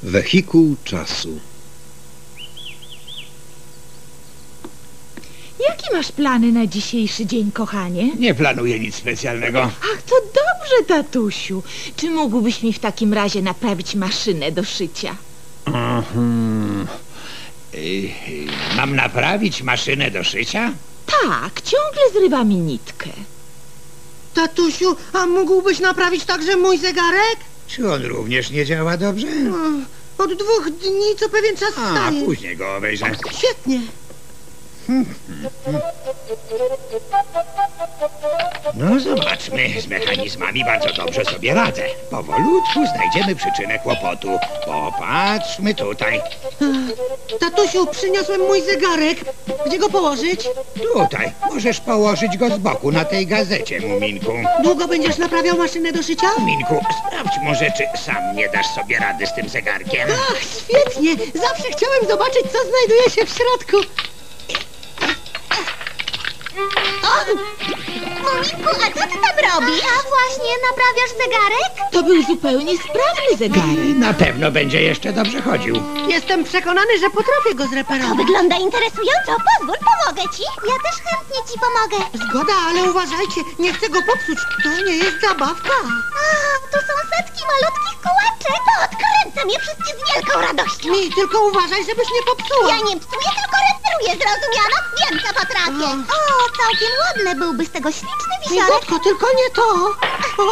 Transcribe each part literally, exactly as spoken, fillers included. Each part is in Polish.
Wehikuł czasu. Jakie masz plany na dzisiejszy dzień, kochanie? Nie planuję nic specjalnego. Ach, to dobrze, tatusiu. Czy mógłbyś mi w takim razie naprawić maszynę do szycia? Mhm. Y, Mam naprawić maszynę do szycia? Tak, ciągle zrywa mi nitkę. Tatusiu, a mógłbyś naprawić także mój zegarek? Czy on również nie działa dobrze? No, od dwóch dni co pewien czas A, wstaje. później go obejrzę. Świetnie. No zobaczmy, z mechanizmami bardzo dobrze sobie radzę. Powolutku znajdziemy przyczynę kłopotu. Popatrzmy tutaj. Tatusiu, przyniosłem mój zegarek. Gdzie go położyć? Tutaj. Możesz położyć go z boku na tej gazecie, Muminku. Długo będziesz naprawiał maszynę do szycia? Muminku, sprawdź może, czy sam nie dasz sobie rady z tym zegarkiem. Ach, świetnie. Zawsze chciałem zobaczyć, co znajduje się w środku. Muminku, a co ty tam robisz? A właśnie, naprawiasz zegarek? To był zupełnie sprawny zegarek. Na pewno będzie jeszcze dobrze chodził. Jestem przekonany, że potrafię go To zreperować. wygląda interesująco. Pozwól, pomogę ci. Ja też chętnie ci pomogę. Zgoda, ale uważajcie, nie chcę go popsuć. To nie jest zabawka. A, tu są setki malutkich kółeczek. To odkręcam je wszystkie z wielką radością. Mi, tylko uważaj, żebyś nie popsuła. Ja nie psuję, tylko reperuję, zrozumiano? Wiem, co potrafię. O, całkiem ładny byłby z tego śliczny wisiorek. Migotko, tylko nie to. O,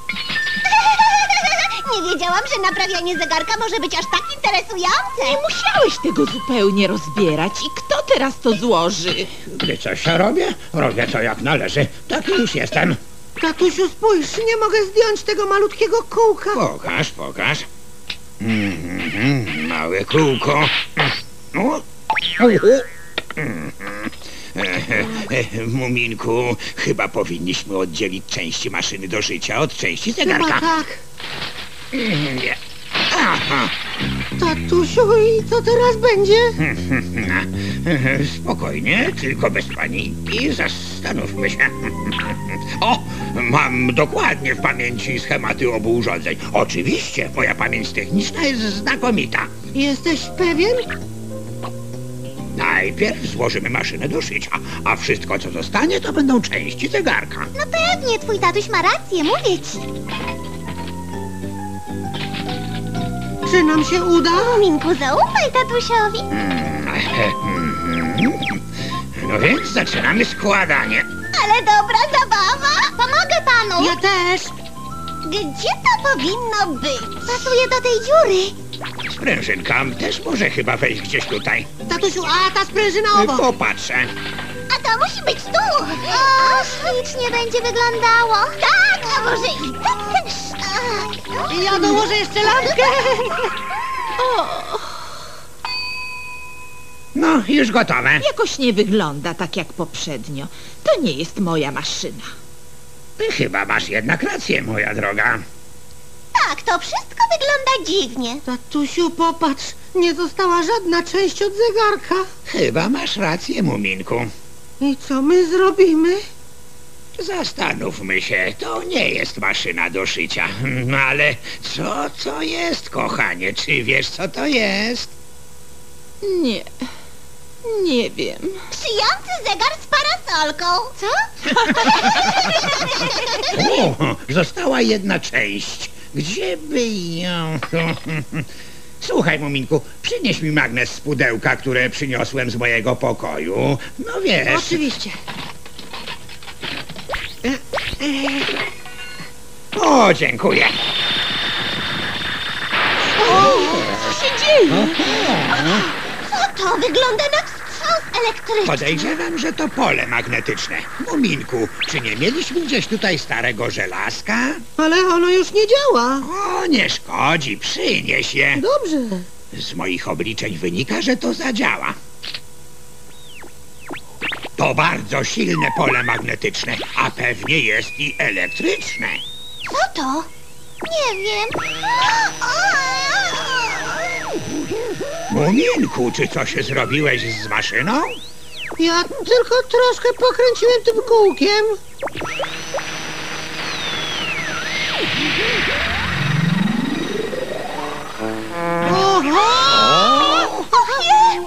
Nie wiedziałam, że naprawianie zegarka może być aż tak interesujące. Nie musiałeś tego zupełnie rozbierać. I kto teraz to złoży? Gdy coś robię, robię to jak należy. Taki już jestem. tatusiu, spójrz, nie mogę zdjąć tego malutkiego kółka. Pokaż, pokaż. Mhm, małe kółko. O. Mhm. Muminku, chyba powinniśmy oddzielić części maszyny do szycia od części zegarka. Chyba tak. Nie. Aha. Tatusiu, i co teraz będzie? Spokojnie, tylko bez paniki. Zastanówmy się. O, mam dokładnie w pamięci schematy obu urządzeń. Oczywiście, moja pamięć techniczna jest znakomita. Jesteś pewien? Najpierw złożymy maszynę do szycia, a wszystko, co zostanie, to będą części zegarka. No pewnie, twój tatuś ma rację, mówię ci. Czy nam się uda? Muminku, zaufaj tatusiowi. No więc zaczynamy składanie. Ale dobra zabawa. Pomogę panu. Ja też. Gdzie to powinno być? Pasuje do tej dziury. Sprężynka też może chyba wejść gdzieś tutaj. Tatusiu, a ta sprężyna obok. Popatrzę. A to musi być tu. O, ślicznie będzie wyglądało. Tak, a może i ty też. Ach. Ja dołożę jeszcze lampkę. No, już gotowe. Jakoś nie wygląda tak jak poprzednio. To nie jest moja maszyna. Chyba masz jednak rację, moja droga. Tak, to wszystko wygląda dziwnie. Tatusiu, popatrz, nie została żadna część od zegarka. Chyba masz rację, Muminku. I co my zrobimy? Zastanówmy się, to nie jest maszyna do szycia. No ale co, co jest, kochanie? Czy wiesz, co to jest? Nie. Nie wiem. Szyjący zegar z parasolką. Co? O, została jedna część. Gdzie by ją... Słuchaj, Muminku, przynieś mi magnes z pudełka, które przyniosłem z mojego pokoju. No wiesz... Oczywiście. O, dziękuję. Co się dzieje? Co to? Wygląda na wstrząs elektryczny. Podejrzewam, że to pole magnetyczne. Muminku, czy nie mieliśmy gdzieś tutaj starego żelazka? Ale ono już nie działa. O, nie szkodzi, przynieś je. Dobrze. Z moich obliczeń wynika, że to zadziała. To bardzo silne pole magnetyczne, a pewnie jest i elektryczne. Co to? Nie wiem. Muminku, czy coś zrobiłeś z maszyną? Ja tylko troszkę pokręciłem tym kółkiem. Oho! Och nie!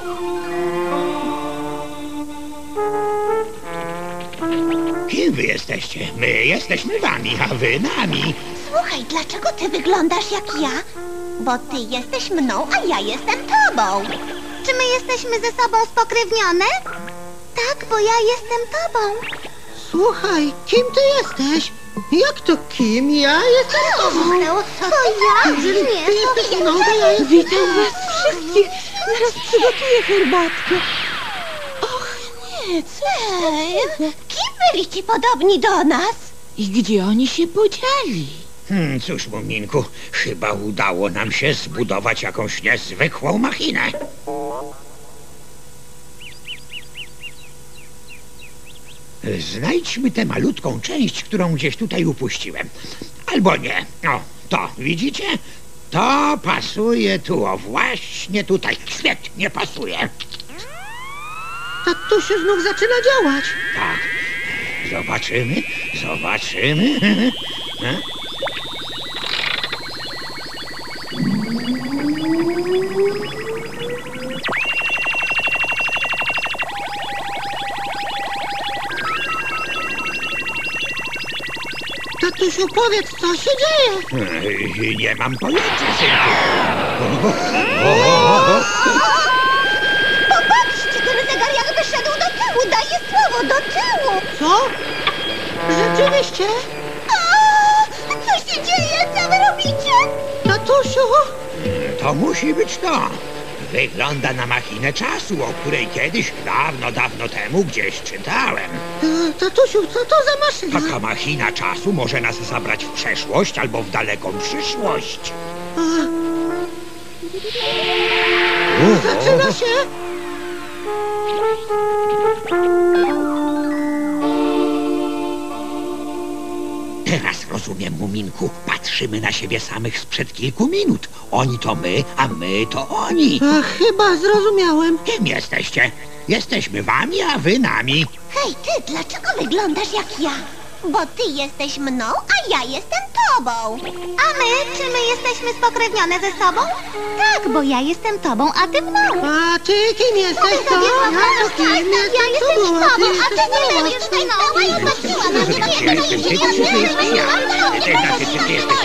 Kim wy jesteście? My jesteśmy wami, a wy nami. Słuchaj, dlaczego ty wyglądasz jak ja? Bo ty jesteś mną, a ja jestem tobą. Czy my jesteśmy ze sobą spokrewnione? Tak, bo ja jestem tobą. Słuchaj, kim ty jesteś? Jak to kim? Ja jestem tobą. To ja? Jeżeli Nie, ty to jesteś ja. mną, to ja jestem Witam tobą. was wszystkich. Zaraz przygotuję herbatkę. Och nie, co Ej, kim byli ci podobni do nas? I gdzie oni się podzieli? Hmm, cóż, Muminku, chyba udało nam się zbudować jakąś niezwykłą machinę. Znajdźmy tę malutką część, którą gdzieś tutaj upuściłem. Albo nie. O, to, widzicie? To pasuje tu, o właśnie tutaj. Świetnie pasuje. Tatusiu znów zaczyna działać. Tak. Zobaczymy, zobaczymy. Tatusiu, powiedz, co się dzieje? Ej, Nie mam pojęcia, synku. O, o, o, o. Popatrzcie, ten zegar jakby szedł do tyłu, daje słowo do tyłu. Co? Rzeczywiście? O, co się dzieje? Co wy robicie? Tatusiu? To musi być to. Wygląda na machinę czasu, o której kiedyś, dawno, dawno temu gdzieś czytałem. E, tatusiu, co to za maszyna? Taka machina czasu może nas zabrać w przeszłość albo w daleką przyszłość. A, Uhu. zaczyna się? Teraz rozumiem, Muminku. Patrzymy na siebie samych sprzed kilku minut. Oni to my, a my to oni. A, chyba zrozumiałem. Kim jesteście? Jesteśmy wami, a wy nami. Hej, ty, dlaczego wyglądasz jak ja? Bo ty jesteś mną, a ja jestem tobą. A my? Czy my jesteśmy spokrewnione ze sobą? Tak, bo ja jestem tobą, a ty mną. A ty kim jesteś, co? Ja to kim Ja jestem jestem tobą, tobą, a ty a ty jesteś nie mną. będziesz tutaj stała i patrzyła na mnie. Ja jestem ty, czy ty jesteś ja? To znaczy, czy ty jesteś...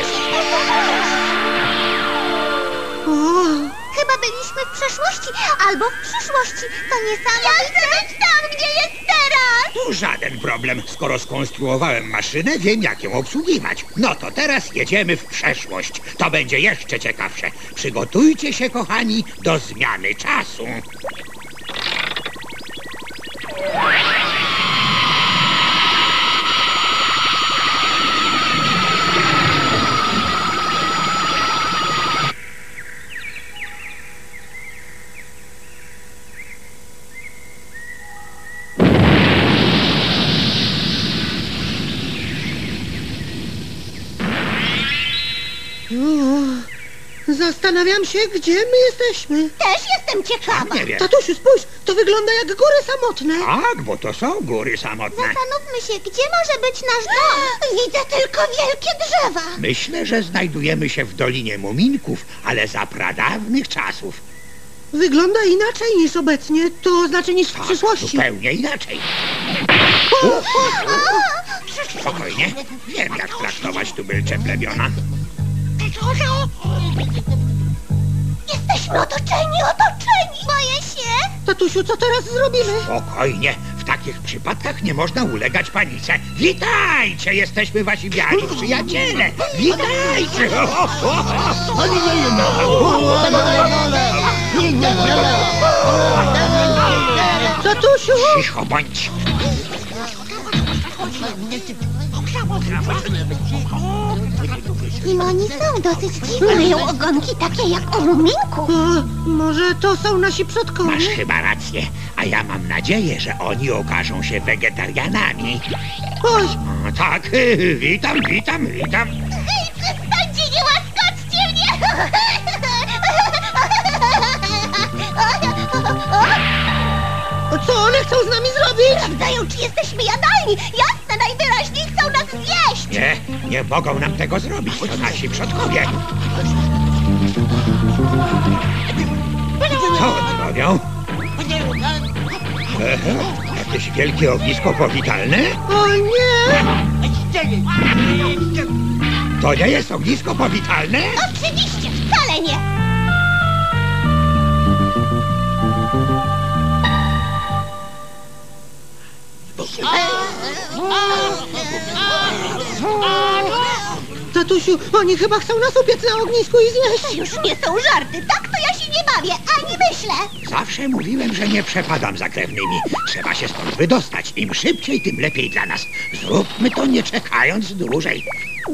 O, Chyba byliśmy w przeszłości albo w przyszłości. To niesamowite. Ja chcę być tam, gdzie jest teraz. To żaden problem. Skoro skonstruowałem maszynę, wiem, jak ją obsługiwać. No to teraz jedziemy w przeszłość. To będzie jeszcze ciekawsze. Przygotujcie się, kochani, do zmiany czasu. o, zastanawiam się, gdzie my jesteśmy. Też jestem ciekawa. Nie wiem. Tatusiu, spójrz, to wygląda jak góry samotne. Tak, bo to są góry samotne. Zastanówmy się, gdzie może być nasz dom. Widzę tylko wielkie drzewa. Myślę, że znajdujemy się w Dolinie Muminków, ale za pradawnych czasów. Wygląda inaczej niż obecnie, to znaczy niż w Tak, przyszłości. zupełnie inaczej. Spokojnie. Wiem, jak traktować tubylcze plebiona. Jesteśmy otoczeni, otoczeni. Boję się. Tatusiu, co teraz zrobimy? Spokojnie. W takich przypadkach nie można ulegać panice. Witajcie! Jesteśmy wasi wiarni przyjaciele. Witajcie! Tatusiu! Cicho bądź. Kim oni są? Dosyć dziwne. Mają ogonki takie jak u muminku. O, może to są nasi Masz przodkowie? chyba rację. A ja mam nadzieję, że oni okażą się wegetarianami. Oj, O, tak, witam, witam, witam. Hej, przestańcie, nie łaskoczcie mnie! co one chcą z nami zrobić? Sprawdzają, czy jesteśmy jadalni. Jasne, najwyraźniej chcą nas zjeść. Nie, nie mogą nam tego zrobić. To nasi przodkowie. Co oni robią? Ehe, jakieś wielkie ognisko powitalne? O nie! To nie jest ognisko powitalne? Oczywiście, wcale nie. Tatusiu, oni chyba chcą nas upiec na ognisku i To zjeść. już nie są żarty, tak to ja się nie bawię, ani myślę. Zawsze mówiłem, że nie przepadam za krewnymi. Trzeba się stąd wydostać. Im szybciej, tym lepiej dla nas. Zróbmy to nie czekając dłużej.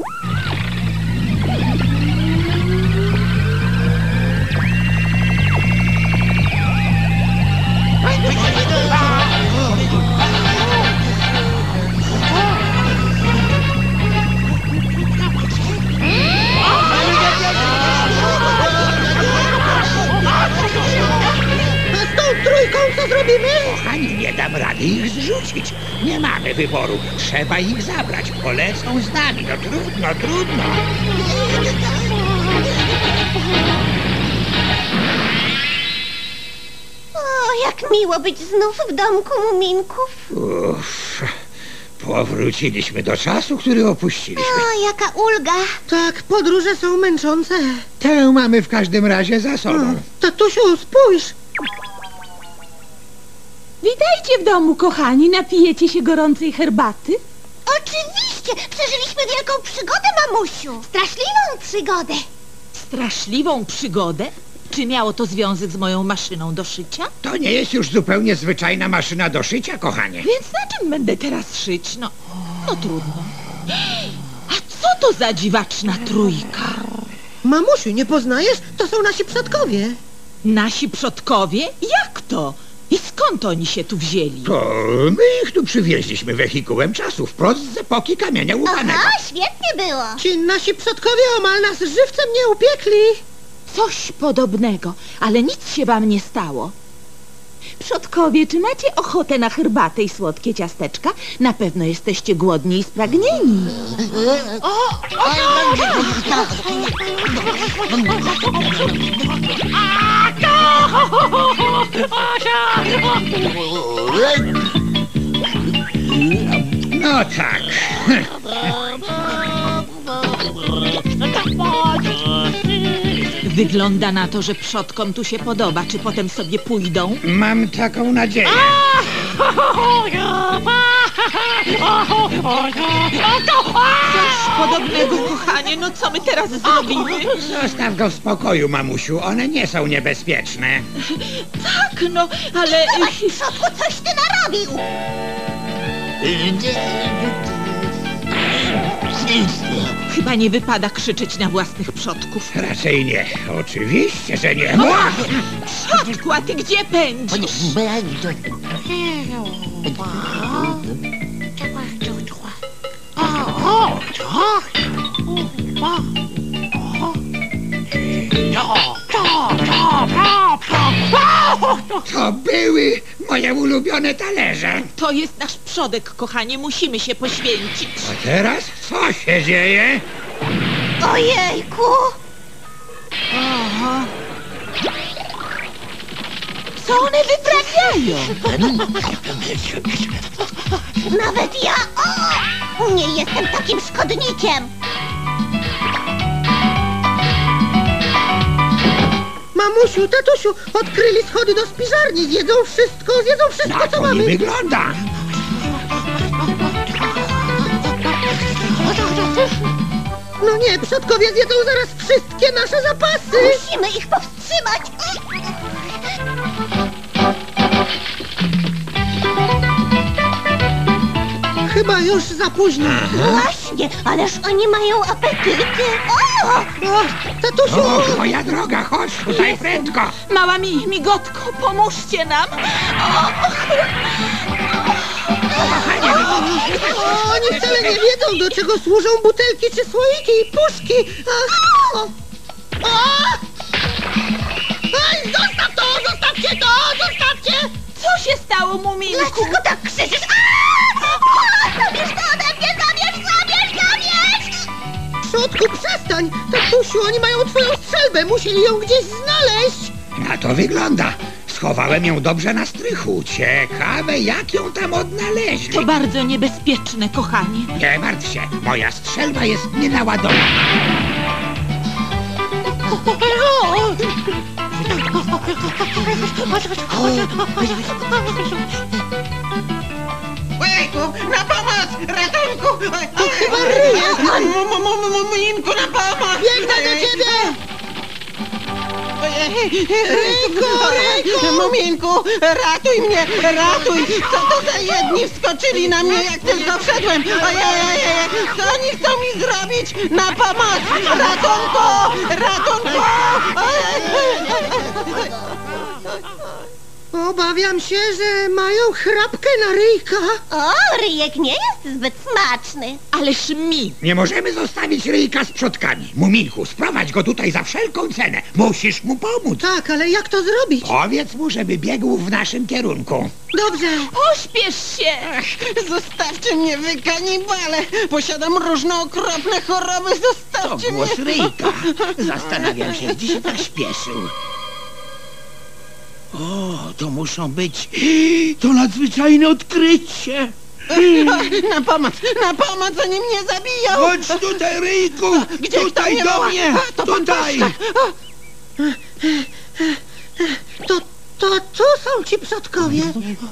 A z tą trójką co zrobimy? Kochani, nie dam rady ich zrzucić. Nie mamy wyboru. Trzeba ich zabrać. Polecą z nami. No trudno, trudno. O, jak miło być znów w domku muminków. Uff, powróciliśmy do czasu, który opuściliśmy. O, jaka ulga. Tak, podróże są męczące. Tę mamy w każdym razie za sobą. Tatusiu, spójrz. Witajcie w domu, kochani. Napijecie się gorącej herbaty? Oczywiście, przeżyliśmy wielką przygodę, mamusiu. Straszliwą przygodę. Straszliwą przygodę? Czy miało to związek z moją maszyną do szycia? To nie jest już zupełnie zwyczajna maszyna do szycia, kochanie. Więc na czym będę teraz szyć? No, no trudno. A co to za dziwaczna trójka? Mamusiu, nie poznajesz? To są nasi przodkowie. Nasi przodkowie? Jak to? I skąd oni się tu wzięli? To my ich tu przywieźliśmy wehikułem czasu, wprost z epoki kamienia łukanego. Aha, świetnie było. Ci nasi przodkowie omal nas żywcem nie upiekli. Coś podobnego, ale nic się wam nie stało. Przodkowie, czy macie ochotę na herbatę i słodkie ciasteczka? Na pewno jesteście głodni i spragnieni. No tak. Wygląda na to, że przodkom tu się podoba. Czy potem sobie pójdą? Mam taką nadzieję. Coś podobnego, kochanie. No co my teraz zrobimy? Zostaw go w spokoju, mamusiu. One nie są niebezpieczne. Tak, no, ale... Zobacz, w przodku, coś ty narobił. Chyba nie wypada krzyczeć na własnych przodków. Raczej nie. Oczywiście, że nie. Przodku, a ty gdzie pędzisz? To były moje ulubione talerze. To jest nasz przodek, kochanie. Musimy się poświęcić. A teraz co się dzieje? Ojejku. Aha. Co one wyprawiają? Nawet ja o, nie jestem takim szkodnikiem. Mamusiu, tatusiu, odkryli schody do spiżarni. Zjedzą wszystko, zjedzą wszystko, Na co to nie mamy. wygląda. No nie, przodkowie zjedzą zaraz wszystkie nasze zapasy. Musimy ich powstrzymać. Chyba już za późno. Właśnie, ależ oni mają apetyty. O! O, tatusiu, O, moja droga, chodź tutaj prędko. Mała mi, migotko, pomóżcie nam. o, oni wcale nie wiedzą, do czego służą butelki czy słoiki i puszki. A, o, o! Ej, zostaw to, zostawcie to, zostawcie! Co się stało, Muminku? Dlaczego tak krzyczysz? Aaa! Zabierz to ode mnie, zabierz, zabierz, zabierz! Przodku, przestań! Tatusiu, oni mają twoją strzelbę rybę, musieli ją gdzieś znaleźć. Na to wygląda. Schowałem ją dobrze na strychu. Ciekawe, jak ją tam odnaleźli. To bardzo niebezpieczne, kochanie. Nie martw się, moja strzelba jest nienaładowana. Ojejku, na pomoc! Ratunku! To chyba ryjek. Muminku, na pomoc! Biegnę do ciebie! Ryjku, Ryjku! Muminku, ratuj mnie, ratuj! Co to za jedni wskoczyli na mnie, jak tylko wszedłem? Ojej, co oni chcą mi zrobić? Na pomoc! Ratunku! Ratunku! Obawiam się, że mają chrapkę na ryjka. O, ryjek nie jest zbyt smaczny. Ależ mi. Nie możemy zostawić ryjka z przodkami. Muminku, sprowadź go tutaj za wszelką cenę. Musisz mu pomóc. Tak, ale jak to zrobić? Powiedz mu, żeby biegł w naszym kierunku. Dobrze. Pośpiesz się. Ach, zostawcie mnie, wy kanibale! Posiadam różne okropne choroby, To zostawcie głos mnie! ryjka. Zastanawiam się, gdzie się tak śpieszył. O, to muszą być... To nadzwyczajne odkrycie. Na pomoc, na pomoc, oni mnie zabiją! Chodź tutaj, ryjku. Gdzie kto Tutaj mnie do woła? mnie. A, to pan Tutaj. Paszczak. To, to tu są ci przodkowie.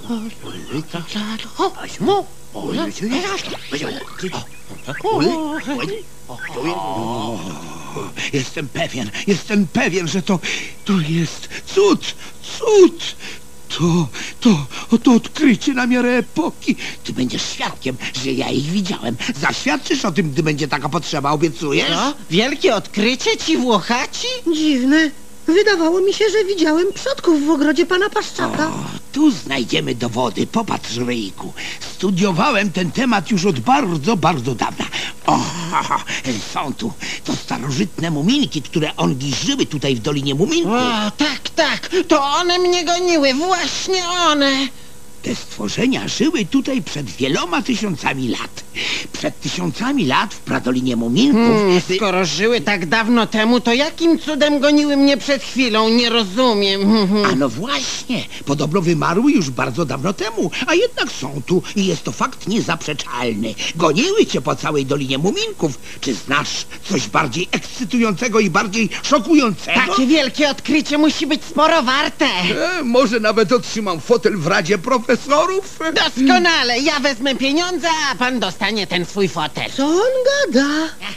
O, jestem pewien, jestem pewien, że to, to jest cud, cud. To, to, to odkrycie na miarę epoki. Ty będziesz świadkiem, że ja ich widziałem. Zaświadczysz o tym, gdy będzie taka potrzeba, obiecujesz? No, wielkie odkrycie, ci Włochaci? Dziwne. Wydawało mi się, że widziałem przodków w ogrodzie pana Paszczaka. O, tu znajdziemy dowody. Popatrz, ryjku. Studiowałem ten temat już od bardzo, bardzo dawna. O, są tu. To starożytne muminki, które ongi żyły tutaj w Dolinie Muminków. O, tak, tak, to one mnie goniły, właśnie one! Te stworzenia żyły tutaj przed wieloma tysiącami lat. Przed tysiącami lat w Pradolinie Muminków... Hmm, by- skoro żyły tak dawno temu, to jakim cudem goniły mnie przed chwilą? Nie rozumiem. A no właśnie, podobno wymarły już bardzo dawno temu, a jednak są tu i jest to fakt niezaprzeczalny. Goniły cię po całej Dolinie Muminków. Czy znasz coś bardziej ekscytującego i bardziej szokującego? Takie wielkie odkrycie musi być sporo warte. E, może nawet otrzymam fotel w Radzie Profesorów? Doskonale, ja wezmę pieniądze, a pan dostanie ten swój fotel. Co on gada?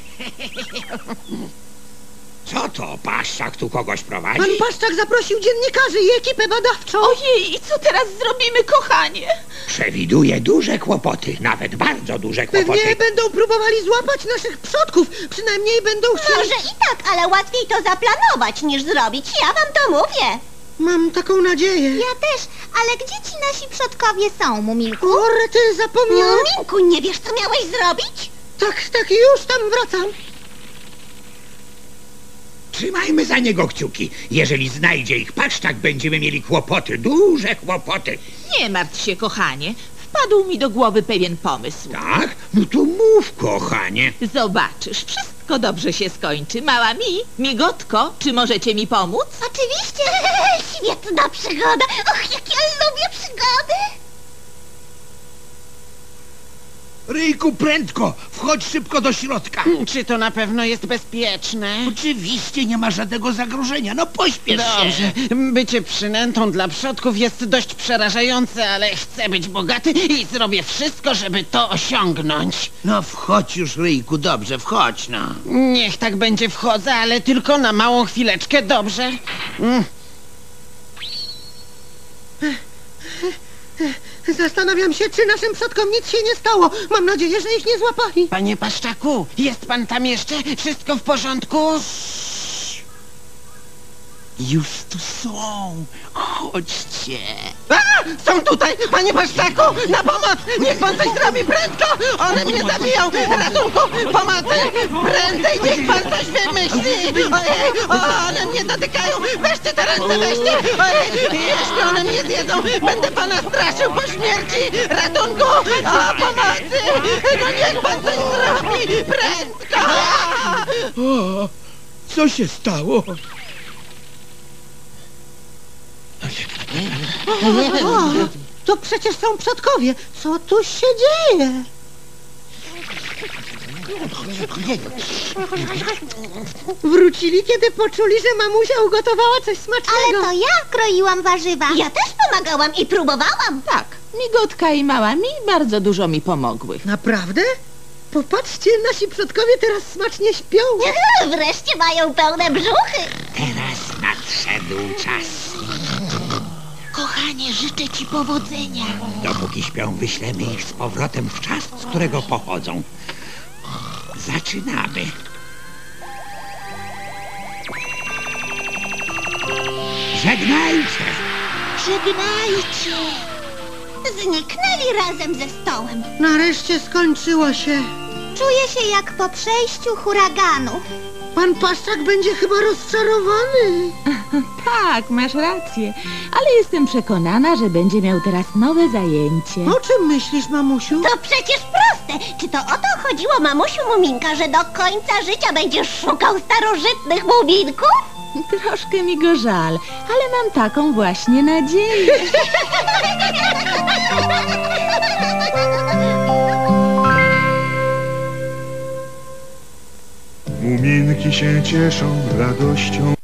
Co to, Paszczak tu kogoś prowadzi? Pan Paszczak zaprosił dziennikarzy i ekipę badawczą. Ojej, i co teraz zrobimy, kochanie? Przewiduje duże kłopoty, nawet bardzo duże kłopoty. Pewnie będą próbowali złapać naszych przodków. Przynajmniej będą chcieli... Może i tak, ale łatwiej to zaplanować niż zrobić. Ja wam to mówię. Mam taką nadzieję. Ja też, ale gdzie ci nasi przodkowie są, Muminku? O, rety, zapomniałem. Muminku, nie wiesz, co miałeś zrobić? Tak, tak, już tam wracam. Trzymajmy za niego kciuki. Jeżeli znajdzie ich Paszczak, będziemy mieli kłopoty, duże kłopoty. Nie martw się, kochanie. Wpadł mi do głowy pewien pomysł. Tak? No to mów, kochanie. Zobaczysz, wszystko dobrze się skończy. Mała mi, migotko, czy możecie mi pomóc? Oczywiście. Świetna przygoda. Och, jak ja lubię przygody. Ryjku, prędko! Wchodź szybko do środka! Czy to na pewno jest bezpieczne? Oczywiście nie ma żadnego zagrożenia, no pośpiesz się! Dobrze, bycie przynętą dla przodków jest dość przerażające, ale chcę być bogaty i zrobię wszystko, żeby to osiągnąć. No wchodź już, Ryjku, dobrze, wchodź no. Niech tak będzie, wchodzę, ale tylko na małą chwileczkę, dobrze? Mm. Zastanawiam się, czy naszym przodkom nic się nie stało. Mam nadzieję, że ich nie złapali. Panie Paszczaku, jest pan tam jeszcze? Wszystko w porządku? Już tu są, chodźcie. A! Są tutaj! Panie Paszczaku! Na pomoc! Niech pan coś zrobi prędko! One mnie zabiją! Ratunku! Pomocy! Prędzej niech pan coś wymyśli! Ojej! O, one mnie dotykają! Weźcie te ręce, weźcie! Ojej! Jeśli one mnie zjedzą, będę pana straszył po śmierci! Ratunku! O, pomocy! No niech pan coś zrobi! Prędko! O, Co się stało? O, to przecież są przodkowie. Co tu się dzieje? Wrócili, kiedy poczuli, że mamusia ugotowała coś smacznego. Ale to ja kroiłam warzywa. Ja też pomagałam i próbowałam. Tak, Migotka i Mała Mi bardzo dużo mi pomogły. Naprawdę? Popatrzcie, nasi przodkowie teraz smacznie śpią. Wreszcie mają pełne brzuchy. Teraz nadszedł czas. Kochanie, życzę ci powodzenia. Dopóki śpią, wyślemy ich z powrotem w czas, z którego pochodzą. Zaczynamy. Żegnajcie! Żegnajcie. Zniknęli razem ze stołem. Nareszcie skończyło się. Czuję się jak po przejściu huraganu. Pan Paszczak będzie chyba rozczarowany. Tak, masz rację, ale jestem przekonana, że będzie miał teraz nowe zajęcie. O czym myślisz, mamusiu? To przecież proste. Czy to o to chodziło, mamusiu Muminka, że do końca życia będziesz szukał starożytnych muminków? Troszkę mi go żal, ale mam taką właśnie nadzieję. Muminki się cieszą radością.